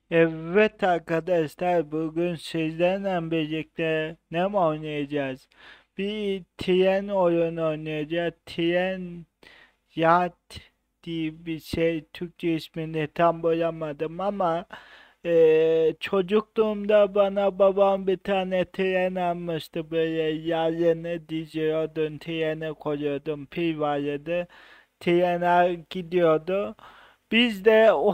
Evet arkadaşlar, bugün sizlerle birlikte ne mi oynayacağız? Bir tren oyunu oynayacağız. Tren Yat diye bir şey, Türkçe ismini tam bulamadım ama çocukluğumda bana babam bir tane tren almıştı, böyle yerine diziyordun, trene koyuyordun, pil vardı, trener gidiyordu. Biz de o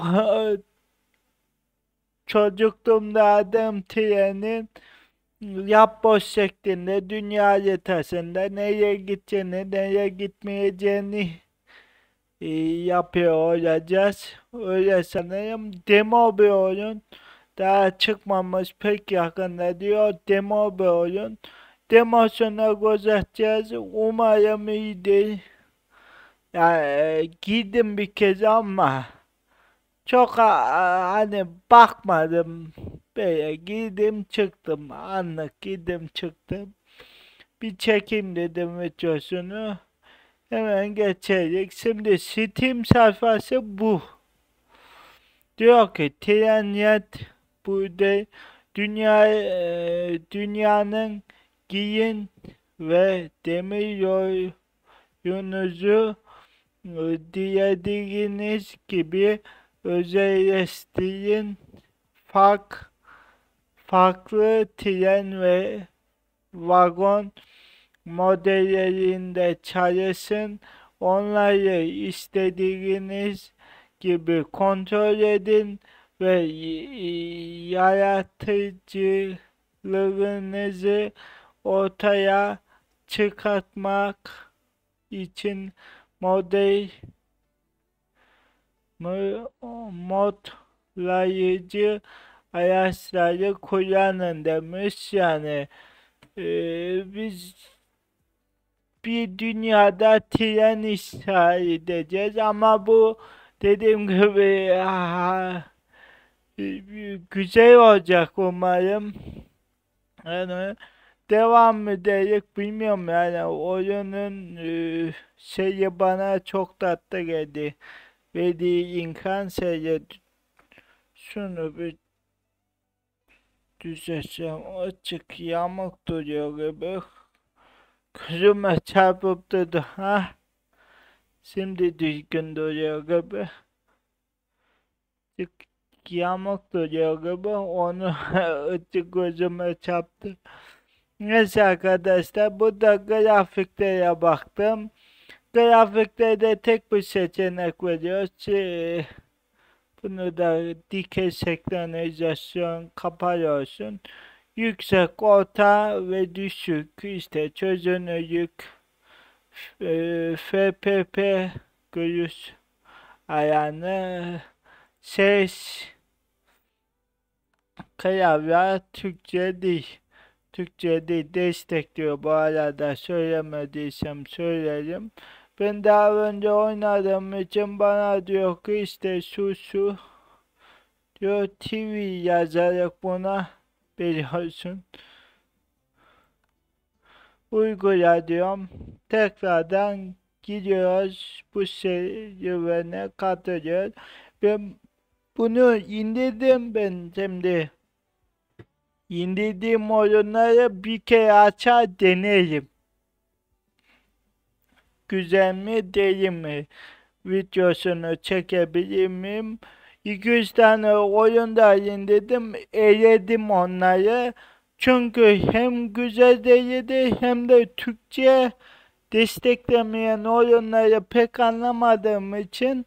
çocukluğumda aldığım trenin yapboz şeklinde dünya haritasında nereye gideceğini, nereye gitmeyeceğini yapıyor olacağız. Öyle sanırım. Demo bir oyun. Daha çıkmamış, pek yakında diyor. Demo bir oyun. Demosuna göz atacağız. Umarım iyidir. Yani giydim bir kez ama çok hani bakmadım. Böyle girdim çıktım. Anlık girdim çıktım. Bir çekeyim dedim videosunu. Hemen geçecek. Şimdi Steam sayfası bu. Diyor ki Trenyat burada dünyanın giyin ve demir yolunuzu dilediğiniz gibi özelleştirin. Fark, farklı tren ve vagon modellerinde çalışın. Onları istediğiniz gibi kontrol edin ve yaratıcılığınızı ortaya çıkartmak için model modlayıcı araçları kullanın demiş. Yani biz bir dünyada tren inşa edeceğiz ama bu dediğim gibi güzel olacak umarım. Yani devam ederek bilmiyorum, yani oyunun şeyi bana çok tatlı geldi. Verdiği imkan şeyi, şunu bir düzeltsem, açık yamuk duruyor gibi. Gözüme çarpıp durdu. Ha, şimdi düzgün duruyor gibi. Açık yamuk duruyor gibi. Onu açık gözüme çarptı. Neyse arkadaşlar, burada grafiklere baktım. Grafiklerde tek bir seçenek veriyor. Bunu da dikey senkronizasyon kapatıyorsun. Yüksek, orta ve düşük, işte çözünürlük, FPP görüş ayarını, ses, klavye, Türkçe değil. Türkçe değil destekliyor, bu arada söylemediysem söylerim. Ben daha önce oynadığım için bana diyor ki işte şu diyor, TV yazarak buna biliyorsun. Uygula diyorum. Tekrardan gidiyoruz. Bu serüvene katılıyoruz. Ben bunu indirdim, ben şimdi indirdiğim oyunları bir kere açar denerim. Güzel mi değil mi? Videosunu çekebilir miyim? 200 tane oyunda indirdim, eledim onları. Çünkü hem güzel değildi hem de Türkçe desteklemeyen oyunları pek anlamadığım için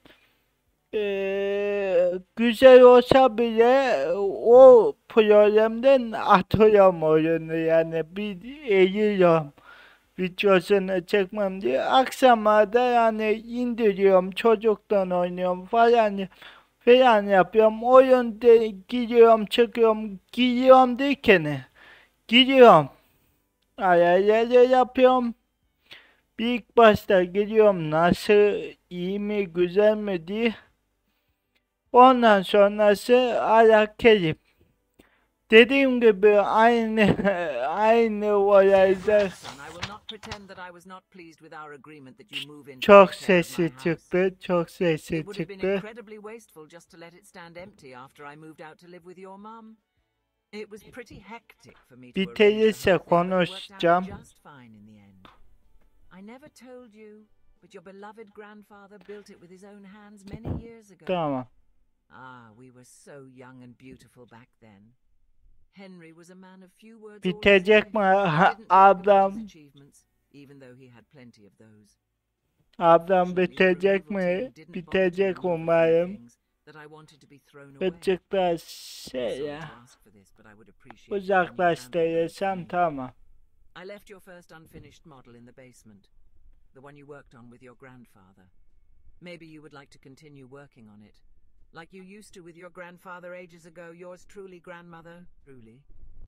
güzel olsa bile o problemden atıyorum oyunu, yani bir eğiliyorum videosunu çekmem diye. Akşama da yani indiriyorum, çocuktan oynuyorum falan yapıyorum. Oyun giriyorum çıkıyorum, giriyorum derken giriyorum. Ayarları yapıyorum. Bir ilk başta giriyorum, nasıl, iyi mi güzel mi diye. Ondan sonrası ayak kelip. Dediğim gibi aynı aynı olayda not pretend that I was not pleased with our agreement that you move into Çok the care of my sesi house. çıktı, çok sesi It would have been çıktı. incredibly wasteful just to let it stand empty after I moved out to live with your mum. It was pretty hectic for me to arrange the Bitirirse whole thing, but it worked out konuşacağım. just fine in the end. I never told you, but your beloved grandfather built it with his own hands many years ago. Tamam. Ah, we were so young and beautiful back then. Henry was a man of few words all his Bitecek life. mi? He didn't brag about his Ablam, achievements, even though he had plenty of those. ablam Unfortunately, the bitecek removal mi? team didn't bother to Bitecek remove a few umarım. things that I wanted to be thrown away. Birazcık Sorry şey ya. to ask for this, but I would appreciate it when you handled those Uzaklaştırırsam for me. tamam. I left your first unfinished model in the basement, the one you worked on with your grandfather. Maybe you would like to continue working on it, like you used to with your grandfather ages ago. Yours truly, grandmother, truly.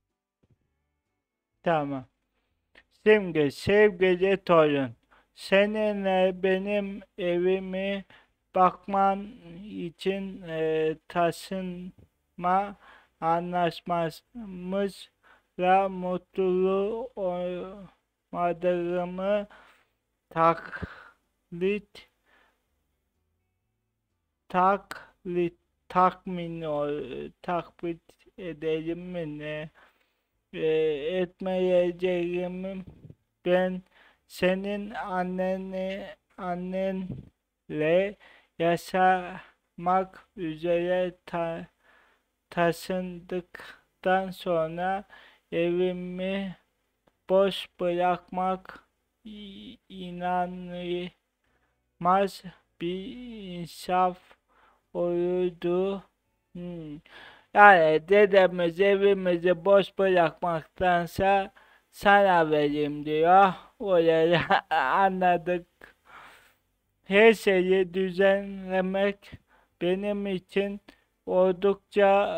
Tamam. Şimdi sevgili torun, seninle benim evimi bakman için taşınma anlaşmamızla mutlu olmadığımı taklit taklit edelim mi ne? Etmeyeceğim. Ben senin annenle yaşamak üzere taşındıktan sonra evimi boş bırakmak inanılmaz bir insaf olurdu. Yani dedemiz evimizi boş bırakmaktansa sana vereyim diyor. Orayı anladık. Her şeyi düzenlemek benim için oldukça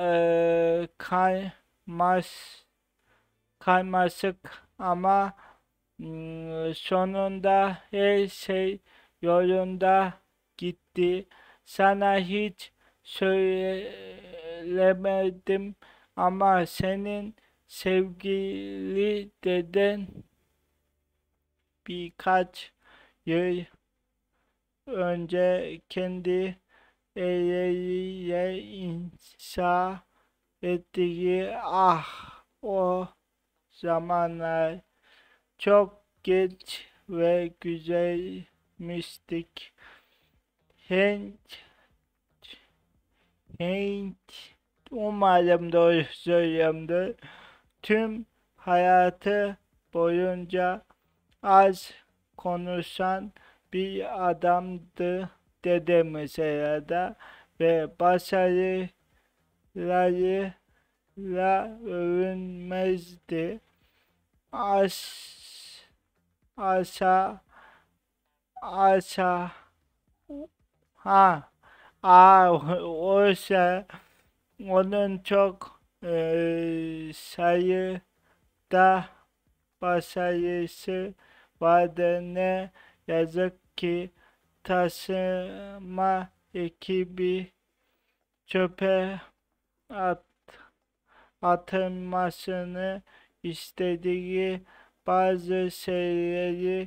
karmaşık ama sonunda her şey yolunda gitti. Sana hiç söylemedim ama senin sevgili deden birkaç yıl önce kendi elleriyle inşa ettiği o zamanlar çok geç ve güzelmiştik. Umarım doğru söylüyorumdur. Tüm hayatı boyunca az konuşan bir adamdı dedemiz herhalde ve başarılarıyla övünmezdi. Aşağı ha oysa onun çok sayıda başarısı vardı. Ne yazık ki taşıma ekibi çöpe atılmasını istediği bazı şeyleri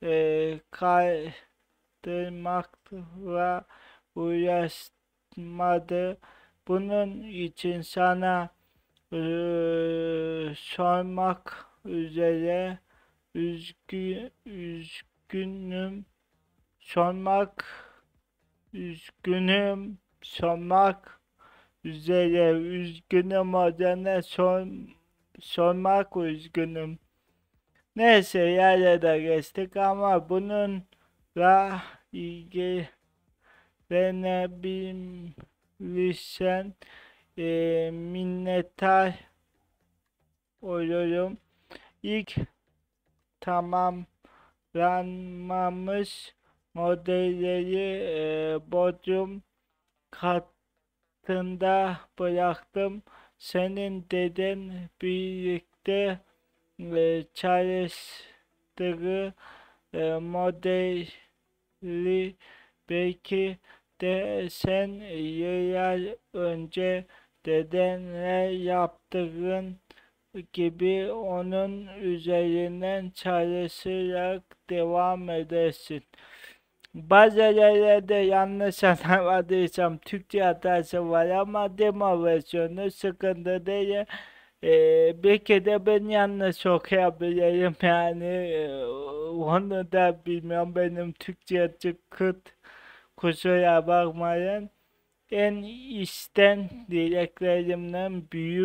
kaldırmakla uğraşmadı. Bunun için sana sormak üzere üzgünüm. Sormak üzere üzgünüm odana sormak üzgünüm. Neyse yarıda geçtik ama bununla ilgilenebilirsen minnettar olurum. İlk tamamlanmış modelleri Bodrum katında bıraktım. Senin deden birlikte çalıştığı modeli belki de sen yıllar önce dedenle yaptığın gibi onun üzerinden çalışarak devam edersin. Bazı yerlerde yanlış anlamadıysam Türkçe hatası var ama demo versiyonu sıkıntı değil. Belki de ben yanlış okuyabilirim yani onu da bilmiyorum, benim Türkçe çok kötü, kusura bakmayın. En içten dileklerimden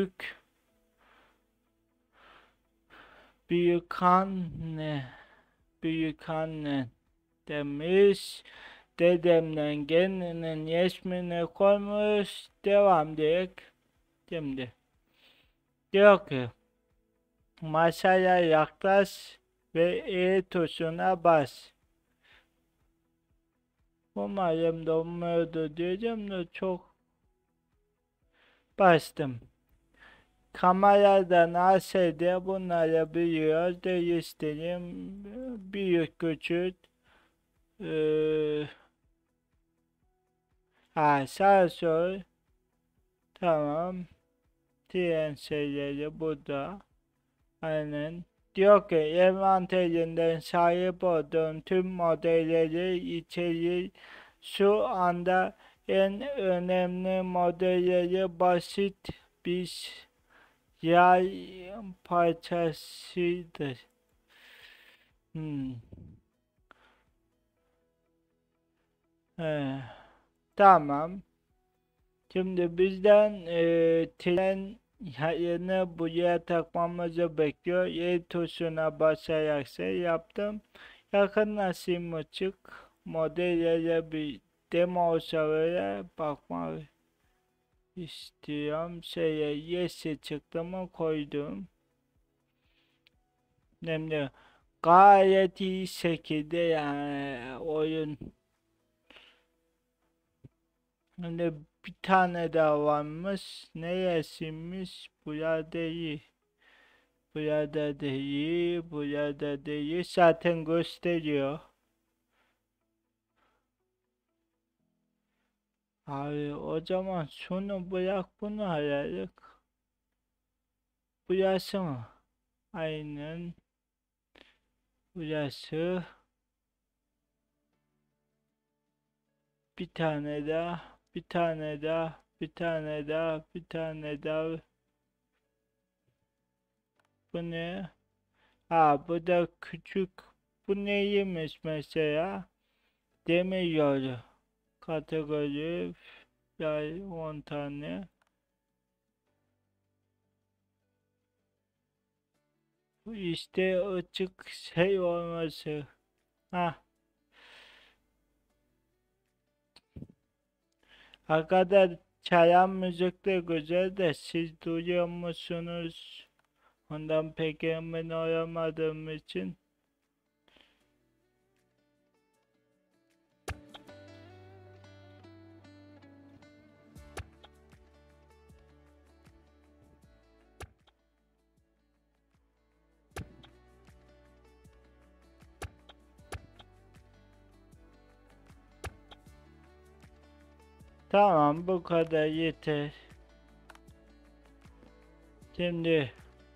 büyük anne, büyük anne demiş. Dedemden kendinin resmini koymuş. Devam direk. Şimdi diyor ki masaya yaklaş ve E tuşuna bas. Umarım donmuyordu diyeceğim de çok bastım. Kameradan aşağıda bunları biliyoruz. Değiştireyim. Büyük küçük. Ee, sağ sol. Tamam. Diğer şeyleri burada. Aynen. Diyor ki envanterinden sahip olduğun tüm modelleri içerir. Şu anda en önemli modelleri basit bir yay parçasıdır. Hmm. He. Tamam. Şimdi bizden tren yayını buraya takmamızı bekliyor. Y tuşuna basarak şey yaptım. Yakınlaşayım açık. Modellere bir demo server'e bakmak istiyorum. Şeye yes'e çıktı mı koydum. Şimdi gayet iyi şekilde yani oyun. Şimdi bir tane daha varmış. Neresiymiş? Burada değil. Burada değil. Burada değil. Zaten gösteriyor. Abi o zaman şunu bırak, bunu aradık. Burası mı? Aynen. Burası. Bir tane daha. Bir tane daha. Bir tane daha. Bir tane daha. Bu ne? Ha, bu da küçük. Bu neymiş mesela? Demiyor. Kategori yani 10 tane. Bu işte açık şey olması. Ha, arkadaşlar çalan müzik de güzel de siz duyuyor musunuz? Ondan pek emin olamadığım için. Tamam, bu kadar yeter. Şimdi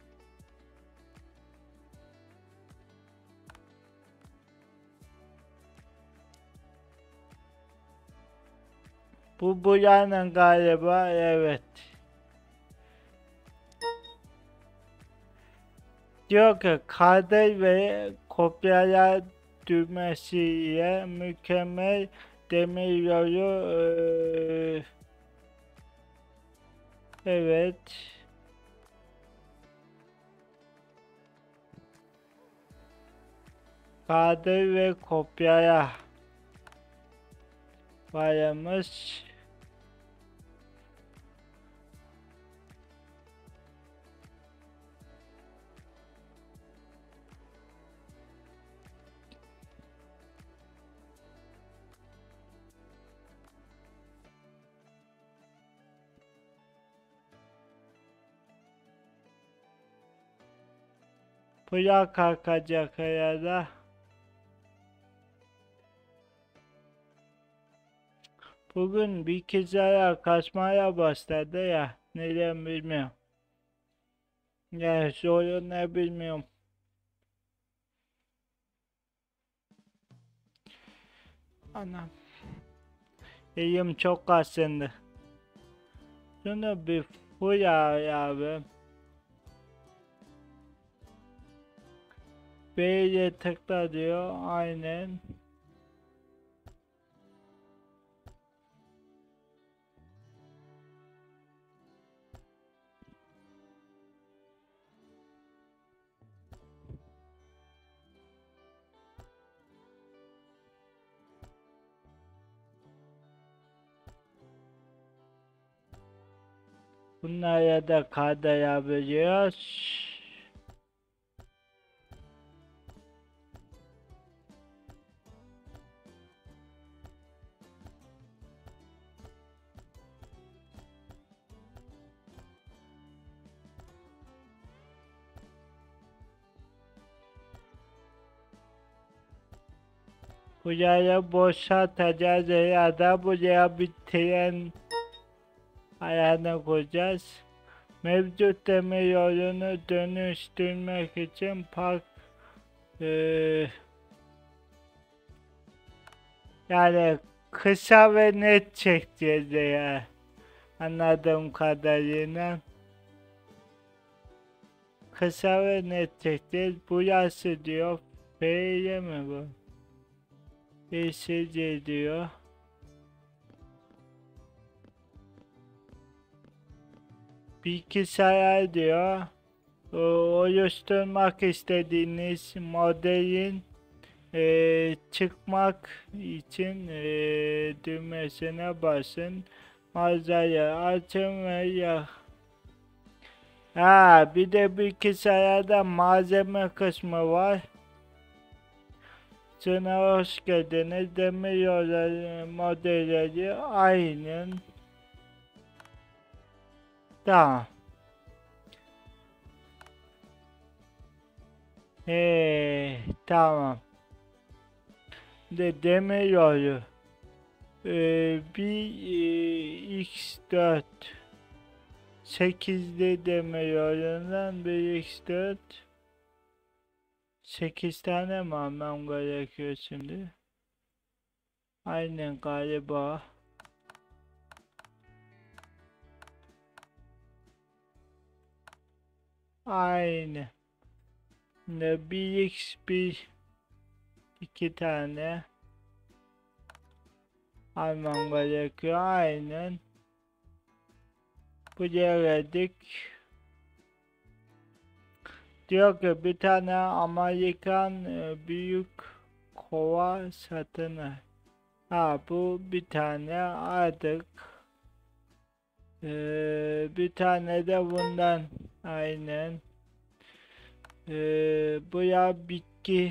bu yana galiba, evet. Diyor ki kaydel ve kopyala düğmesiyle mükemmel demiryolu evet. Kaydel ve kopyala varmış. Buraya kalkacak herhalde. Bugün bir kez ayağa kaçmaya başladı ya. Neden bilmiyorum. Ya sorun ne bilmiyorum. Anam. İyiyim çok kasındı. Şunu bir full abi. B'ye tıkla diyor. Aynen. Bunlara da kaydayabiliyoruz. Buraya boşaltacağız ya da buraya bir tren ayağına koyacağız. Mevcut demir yolunu dönüştürmek için park yani kısa ve net çekeceğiz ya. Anladığım kadarıyla kısa ve net çekeceğiz. Burası diyor. F'ye mi bu? ESC diyor. Bilgisayar diyor. Oluşturmak istediğiniz modelin çıkmak için düğmesine basın. Mağazayı açın ve ya. Ha, bir de bilgisayarda malzeme kısmı var. Sana hoş geldiniz. Demiryolu modelleri aynen. Tamam. Tamam. Demiryolu. Bir X4 8'li demiryolundan bir X4 8 tane mi almam gerekiyor şimdi? Aynen galiba. Aynen. Ne bir X bir 2 tane almam gerekiyor. Aynen. Buraya geldik. Diyor ki bir tane Amerikan büyük kova satın al. Ha, bu bir tane aldık. Bir tane de bundan aynen. Buraya bitki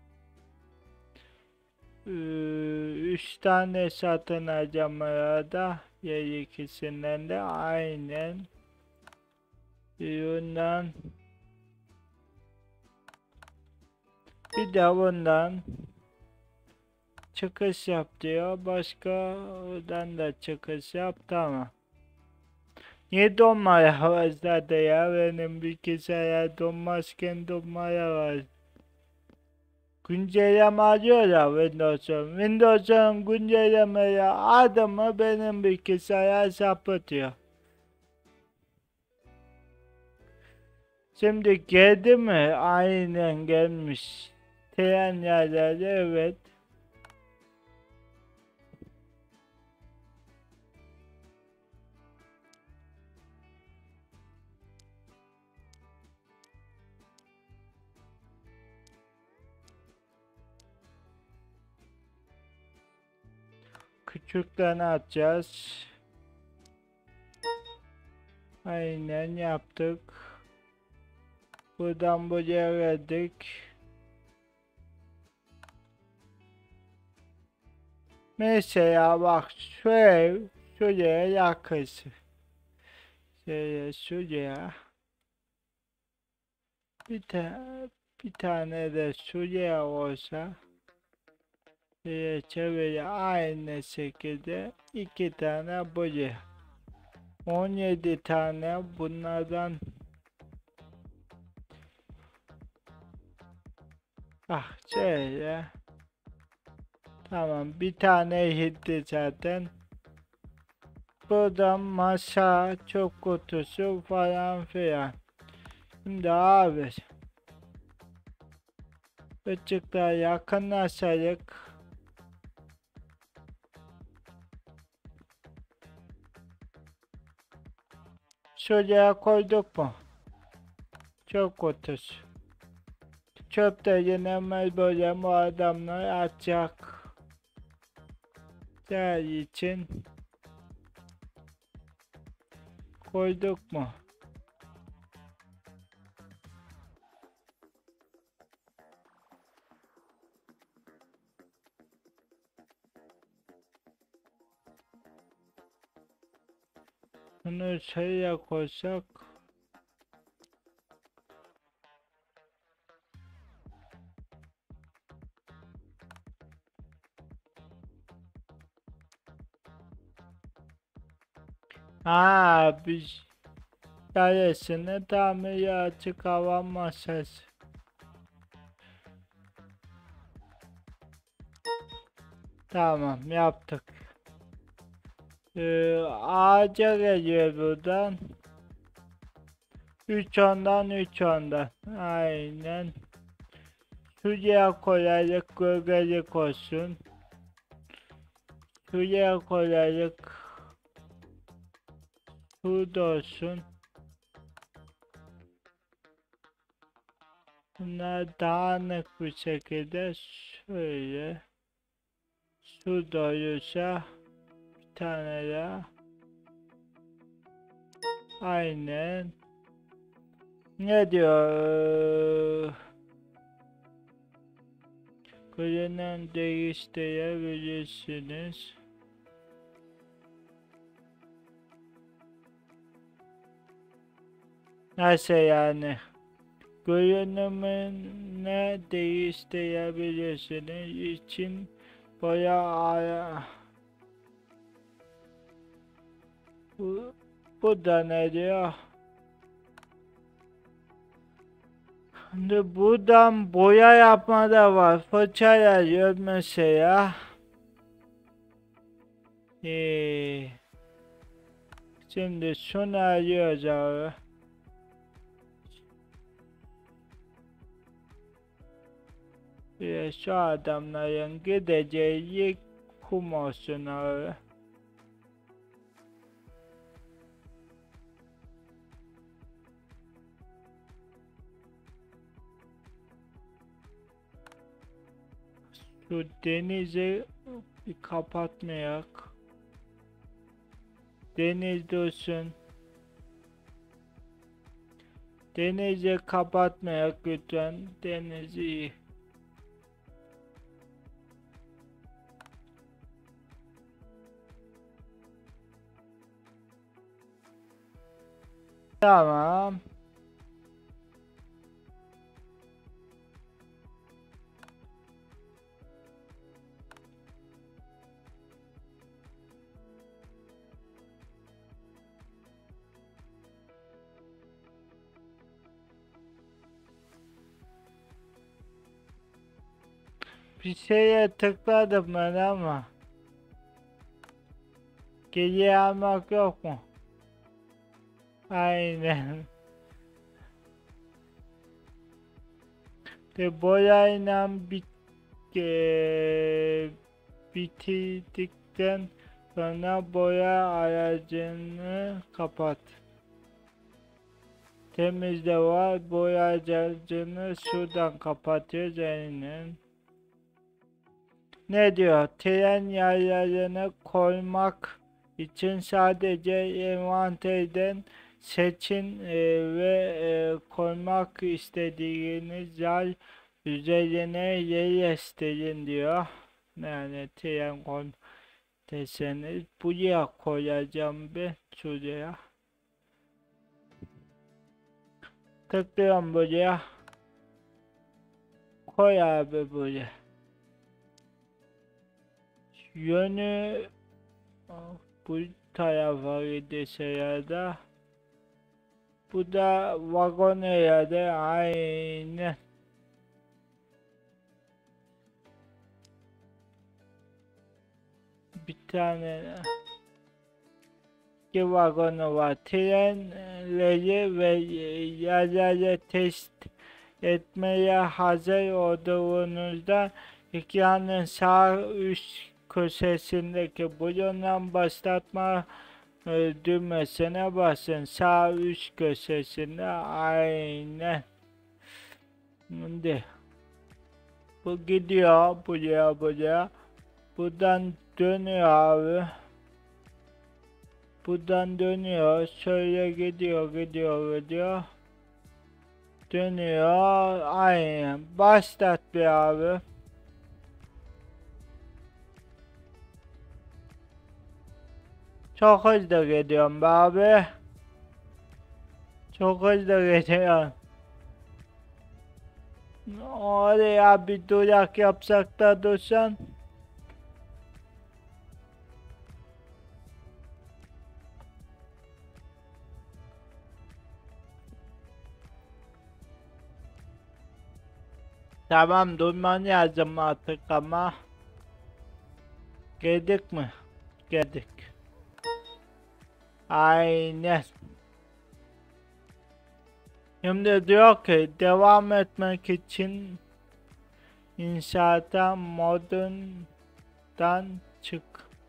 3 tane satın alacağım arada. Yer ikisinden de aynen. Bundan bir de bundan çıkış yap diyor. Başka oradan da çıkış yap. Tamam. Niye donmaya başladı ya? Benim bilgisayar donmazken donmaya var. Güncelleme alıyor ya Windows'un. Windows'un güncellemeye adımı benim bilgisayar sapıtıyor. Şimdi geldi mi? Aynen gelmiş. Tren yerleri evet. Küçüklerini atacağız. Aynen yaptık. Buradan buraya verdik. Mesela bak şu ev şuraya yakınsın. Şuraya. Bir, bir tane de şuraya olsa. Çeviri aynı şekilde 2 tane buraya. 17 tane bunlardan Ah şöyle. Tamam, bir tane gitti zaten. Buradan masa, çöp kutusu falan filan. Şimdi abi, ışıklar yakınlaşarak şuraya koyduk mu? Çöp kutusu. Çöp de yenemez, böyle bu adamlar atacak. Der için koyduk mu? Bunu şuraya koysak. Biz yarısını tamir, açık hava masası. Tamam, yaptık. Ağaca geliyor buradan. 3 ondan 3 ondan. Aynen. Şuraya kolaylık, gölgelik olsun. Şuraya kolaylık, şurada olsun. Bunlar dağınık bir şekilde şöyle. Şurada olursa bir tane daha. Aynen. Ne diyor? Görünen değiştirebilirsiniz. Nasıl yani? Görünümünü değiştirebilirsiniz için boya bu da ne diyor? Şimdi buradan boya yapma da var. Fırça yazıyor mesela. Şimdi şunu arıyoruz abi. Şu adamların gideceği kum olsun abi. Şu denizi bir kapatmayak. Deniz dursun. Denizi kapatmayak lütfen. Denizi. Tamam. Bir şeye tıkladım ben ama geriye almak yok mu? Aynen. De boyayla bitirdikten sonra boya aracını kapat. Temizde var, boya aracını şuradan kapatıyoruz aynen. Ne diyor? Tren yaylarını koymak için sadece envanterden seçin ve koymak istediğiniz yer üzerine yerleştirin diyor. Yani tren koy deseniz buraya koyacağım ben, şuraya. Tıklıyorum buraya. Koy abi buraya. Yönü bu tarafa gidese ya da bu da vagon herhalde, aynen. tane iki vagonu var. Trenleri ve yerleri test etmeye hazır olduğunuzda ekranın sağ üst köşesindeki bulunan başlatma düğmesine basın. Sağ üst köşesinde aynen. Şimdi bu gidiyor buraya. Buradan dönüyor abi. Buradan dönüyor. Şöyle gidiyor. Dönüyor. Aynen. Başlat bir abi. Çok hızlı gidiyorum be abi. Çok hızlı gidiyorum. Oraya bir durak yapsak da dursan. Tamam durman lazım artık ama. Geldik mi? Geldik. Aynen. Şimdi diyor ki devam etmek için inşaata modundan çık.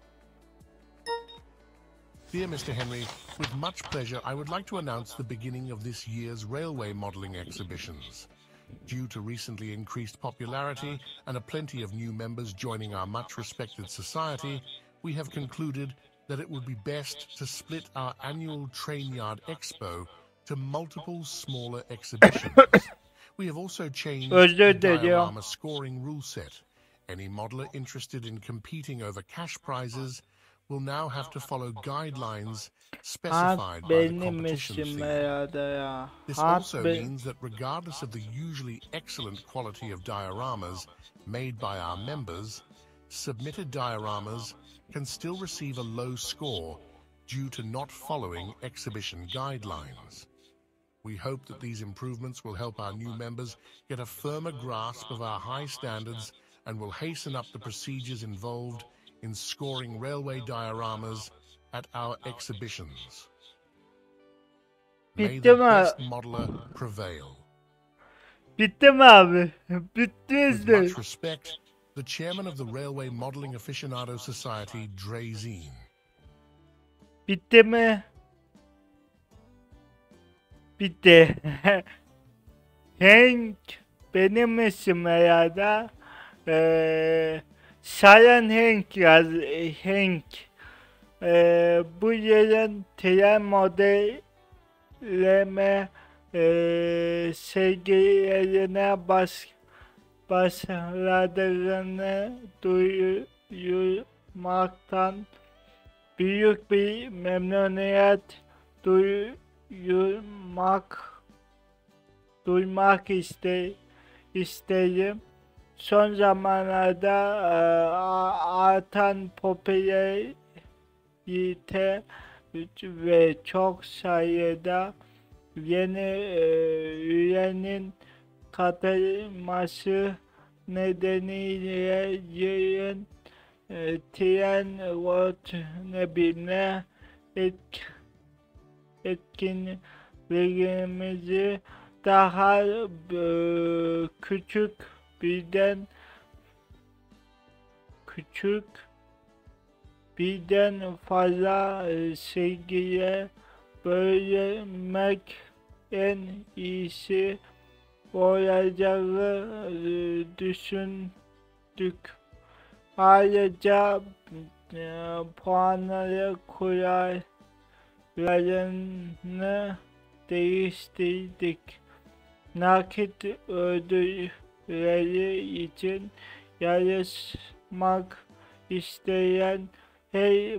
Dear Mr. Henry, with much pleasure, I would like to announce the beginning of this year's railway modelling exhibitions. Due to recently increased popularity and a plenty of new members joining our much respected society, we have concluded that it would be best to split our annual Train Yard Expo to multiple smaller exhibitions. We have also changed the diorama scoring rule set. Any modeler interested in competing over cash prizes will now have to follow guidelines specified by the competition theme. This also means that regardless of the usually excellent quality of dioramas made by our members, submitted dioramas can still receive a low score due to not following exhibition guidelines. We hope that these improvements will help our new members get a firmer grasp of our high standards and will hasten up the procedures involved in scoring railway dioramas at our exhibitions. May the best modeler prevail. Bitti mi abi? Bitti With mi? much respect, the chairman of the Railway Modeling Aficionado Society, Dre Zine. Bitti mi? Bitti. Hank benim isim herhalde. Sayan Hank yaz. Hank. Bu yerin tren modelleme sergilerine başladığını duyurmaktan büyük bir memnuniyet duymak isterim. Son zamanlarda artan popülarite ve çok sayıda yeni üyenin katılması nedeniyle yerin tren rotine etkinliklerimizi daha küçük birden fazla sergiye bölmek en iyisi olacağı düşündük. Ayrıca puanları kurallarını değiştirdik. Nakit ödülleri için yarışmak isteyen her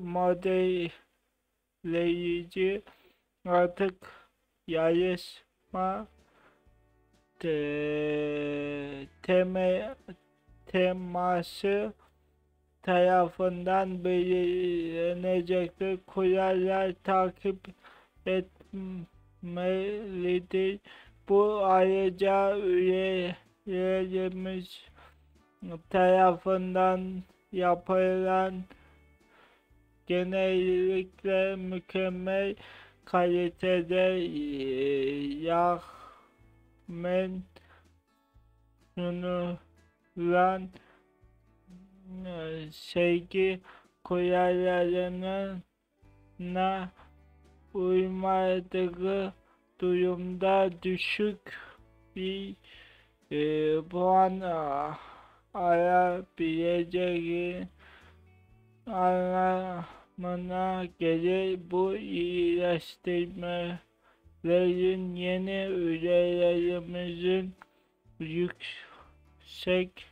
modelleyici artık yarışma teması tarafından belirlenecektir. Kurallar takip etmelidir. Bu ayrıca üyelerimiz tarafından yapılan genellikle mükemmel kalitede ramen sunulan sevgi kurallarına uymadığı durumda düşük bir puan alabileceği anlamına gelir. Bu iyileştirmelerin yeni üyelerimizin yüksek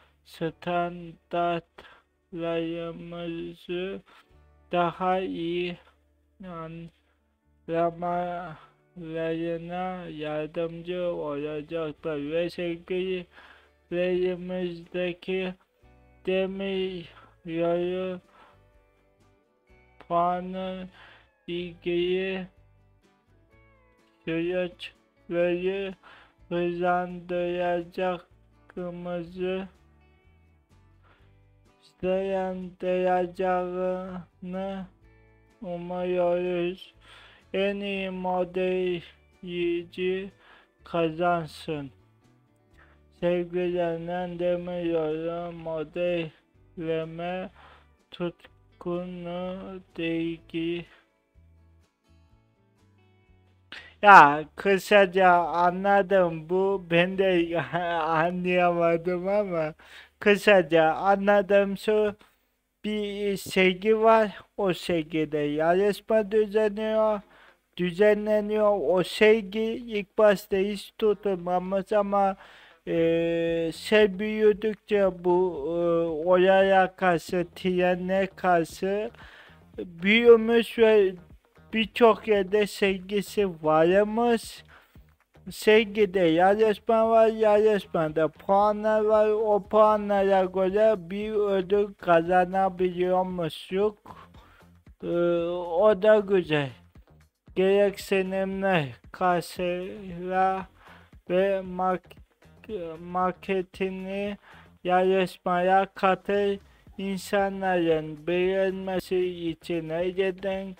standartlarımızı daha iyi anlamalarına yardımcı olacaktır ve sevgililerimizdeki demir yolu puanı ilgili süreçleri hızlandıracağını umuyoruz. En iyi modelci kazansın. Sevgilenen demiyorum, modelleme tutkunu değil. Ya kısaca anladım, bu ben de anlayamadım ama kısaca anladım, şu bir sevgi var, o sevgide yarışma düzenleniyor. O sevgi ilk başta hiç tutulmamış ama büyüdükçe bu olaya karşı, trene karşı büyümüş ve birçok yerde sevgisi varmış. Sevgide yarışma var, yarışmada puanlar var, o puanlara göre bir ödül kazanabiliyormuşuz. O da güzel. Gereksinimler karşıla ve marketini yarışmaya katıl, insanların beğenmesi için elinden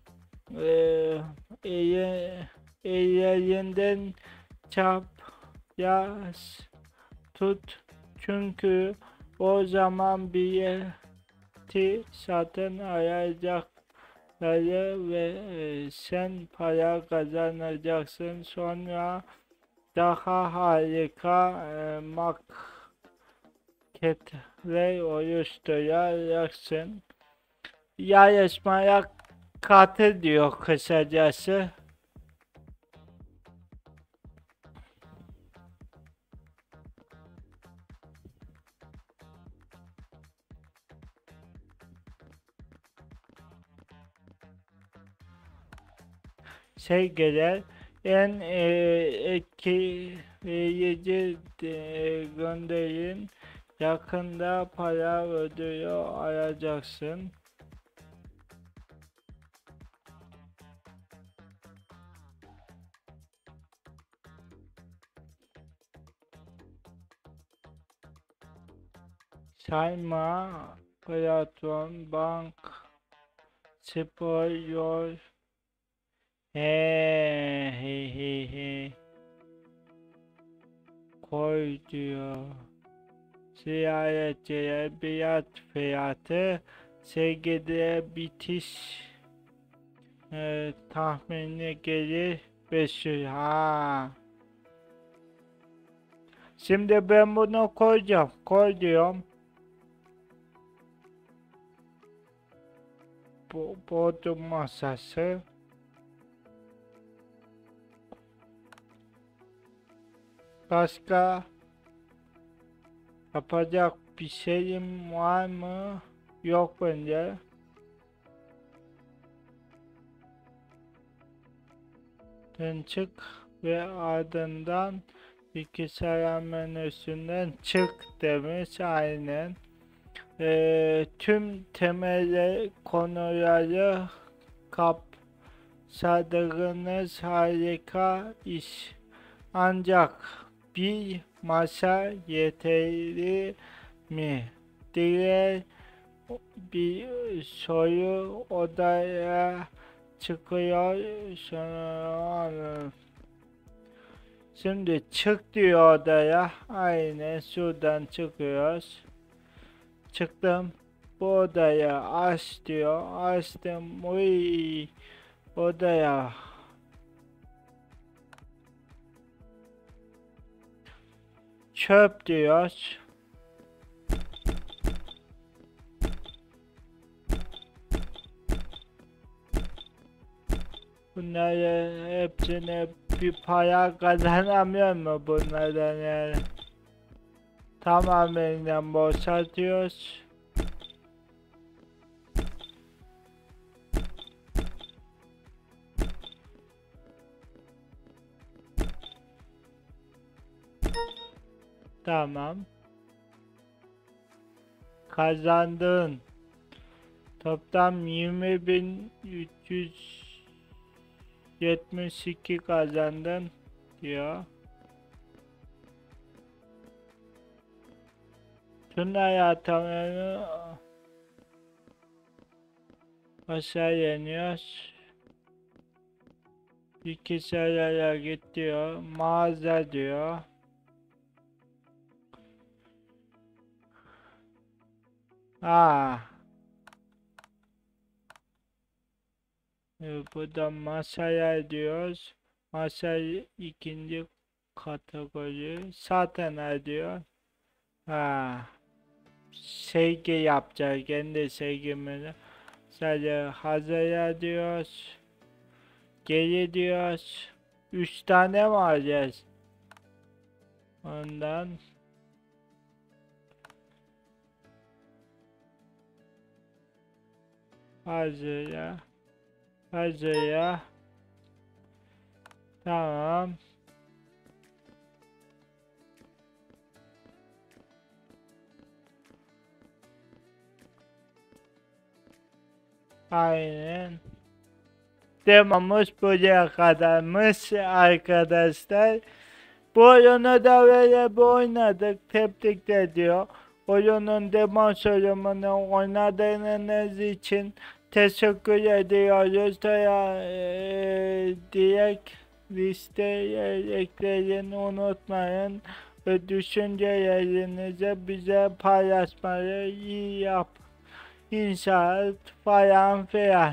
ellerinden çap yaz tut, çünkü o zaman bileti satın alacakları ve sen para kazanacaksın. Sonra daha harika marketler oluşturacaksın. Yarışmaya katıl diyor kısacası. Sevgiler, en etkileyici gönderin. Yakında para ödülü alacaksın. Sayma, platform, bank, spor, yol. He. Koy diyor. Ziyaretçiye bilet fiyatı, sevgide bitiş tahmini gelir 500. Ha. Şimdi ben bunu koyacağım. Koy diyorum. Bodrum masası. Başka yapacak bir şeyim var mı? Yok bence. Çık ve ardından bilgisayar menüsünden çık demiş, aynen. Tüm temel konuları kapsadığınız harika iş. Ancak bir masa yeterli mi? Diğer bir soyu odaya çıkıyor. Sonra şimdi çık diyor odaya. Aynen şuradan çıkıyoruz. Çıktım. Bu odaya aç diyor. Açtım. Uy, odaya. Çöp diyor. Bunları hepsini bir para kazanamıyor mu bunlardan yani? Tamamen boşaltıyoruz. Tamam. Kazandın. Toplam 20.372 kazandın diyor. Tüm hayatlarını aşağı yeniyoruz. Bilgisayara git diyor. Mağaza diyor. Burada masaya diyoruz. Masayı ikinci kategori satın diyor. Sevgi yapacağız. Kendi sevgimizi. Sadece hazır diyoruz. Geri diyoruz. 3 tane mi alacağız? Ondan hazır ya. Tamam. Aynen. Demomuz buraya kadarmış arkadaşlar. Bu oyunu da böyle bir oynadık. Tebrik ediyor. Oyunun demo sürümünü oynadığınız için teşekkür ediyoruz. Direkt listeye ekleyin, unutmayın. Ve düşüncelerinizi bize paylaşmayı iyi yap. İnşaat falan filan.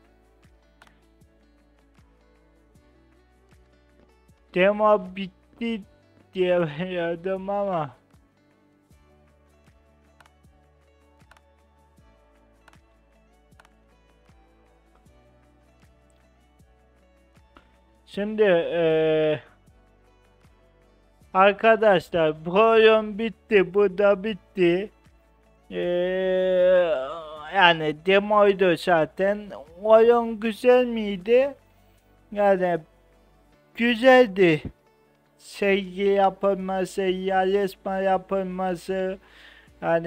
Demo bitti diye biliyordum ama şimdi arkadaşlar bu oyun bitti, bu da bitti. Yani demoydu zaten. Oyun güzel miydi? Yani güzeldi. Sevgi yapılması, yarışma yapılması, hani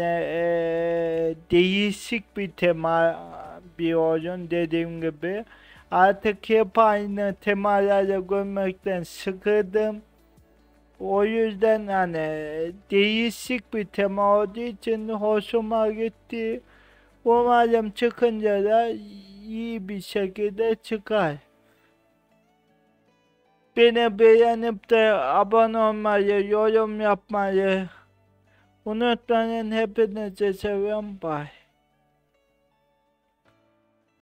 değişik bir tema bir oyun dediğim gibi. Artık hep aynı temaları görmekten sıkıldım. O yüzden hani değişik bir tema olduğu için hoşuma gitti. Umarım çıkınca da iyi bir şekilde çıkar. Beni beğenip de abone olmayı, yorum yapmayı unutmayın. Hepinizi seviyorum. Bye.